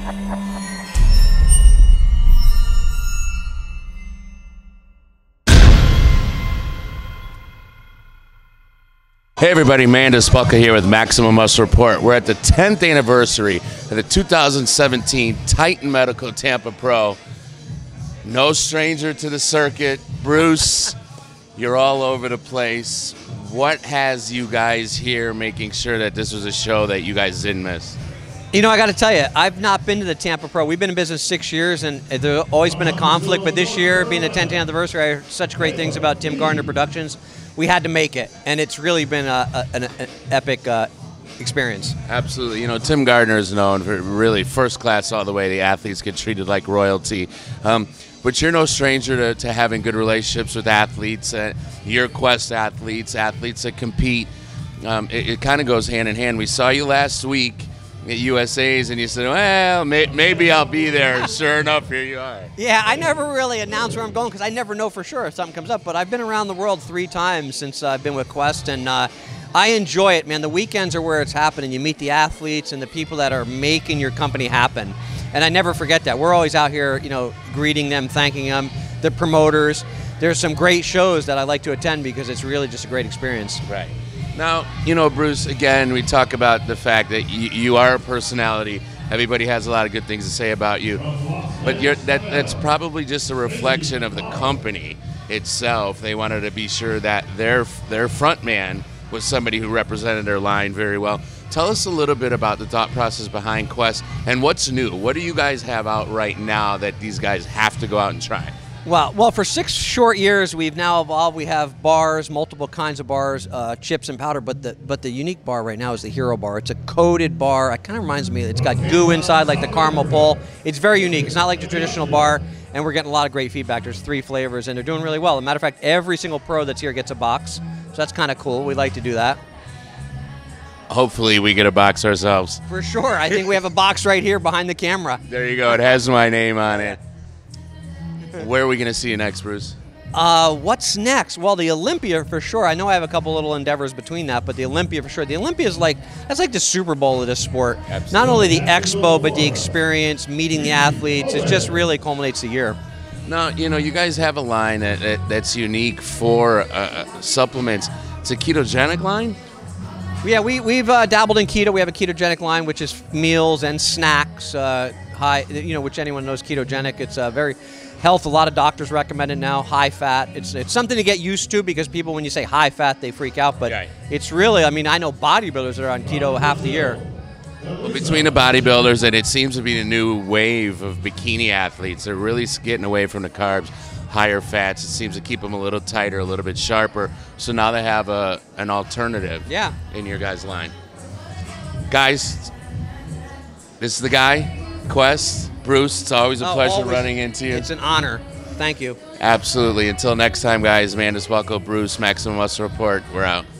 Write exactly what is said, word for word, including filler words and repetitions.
Hey everybody, Manda Spulka here with Maximum Muscle Report. We're at the tenth anniversary of the two thousand seventeen Titan Medical Tampa Pro. No stranger to the circuit. Bruce, you're all over the place. What has you guys here making sure that this was a show that you guys didn't miss? You know, I got to tell you, I've not been to the Tampa Pro. We've been in business six years, and there's always been a conflict. But this year, being the tenth anniversary, I heard such great things about Tim Gardner Productions. We had to make it, and it's really been a, a, an, an epic uh, experience. Absolutely. You know, Tim Gardner is known for really first class all the way. The athletes get treated like royalty. Um, but you're no stranger to, to having good relationships with athletes, uh, your Quest athletes, athletes that compete. Um, it it kind of goes hand in hand. We saw you last week at U S A's, and you said, well, may, maybe I'll be there. Sure enough, here you are. Yeah, I never really announce where I'm going because I never know for sure if something comes up, but I've been around the world three times since I've been with Quest, and uh, I enjoy it, man. The weekends are where it's happening. You meet the athletes and the people that are making your company happen, and I never forget that. We're always out here, you know, greeting them, thanking them, the promoters. There's some great shows that I like to attend because it's really just a great experience. Right. Now, you know, Bruce, again, we talk about the fact that you, you are a personality. Everybody has a lot of good things to say about you. But you're, that, that's probably just a reflection of the company itself. They wanted to be sure that their, their front man was somebody who represented their line very well. Tell us a little bit about the thought process behind Quest and what's new. What do you guys have out right now that these guys have to go out and try? Well, well, for six short years, we've now evolved. We have bars, multiple kinds of bars, uh, chips and powder. But the but the unique bar right now is the Hero Bar. It's a coated bar. It kind of reminds me. It's got goo inside, like the caramel pull. It's very unique. It's not like the traditional bar, and we're getting a lot of great feedback. There's three flavors, and they're doing really well. As a matter of fact, every single pro that's here gets a box, so that's kind of cool. We like to do that. Hopefully, we get a box ourselves. For sure. I think we have a box right here behind the camera. There you go. It has my name on it. Where are we going to see you next, Bruce? Uh, what's next? Well, the Olympia for sure. I know I have a couple little endeavors between that, but the Olympia for sure. The Olympia is like, that's like the Super Bowl of this sport. Absolutely. Not only the expo, but the experience, meeting the athletes. It just really culminates the year. Now, you know, you guys have a line that, that that's unique for uh, supplements. It's a ketogenic line? Yeah, we, we've uh, dabbled in keto. We have a ketogenic line, which is meals and snacks, uh, high, you know, which anyone knows ketogenic. It's uh, very health. A lot of doctors recommend it now, high fat. It's it's something to get used to because people, when you say high fat, they freak out. But right. It's really, I mean, I know bodybuilders that are on keto half the year. Well, between the bodybuilders and it seems to be the new wave of bikini athletes, they're really getting away from the carbs, higher fats. It seems to keep them a little tighter, a little bit sharper. So now they have a an alternative yeah. in your guys' line. Guys, this is the guy, Quest. Bruce, it's always a oh, pleasure always, running into you. It's an honor. Thank you. Absolutely. Until next time, guys, Manda Spulka, Bruce, Maximum Muscle Report. We're out.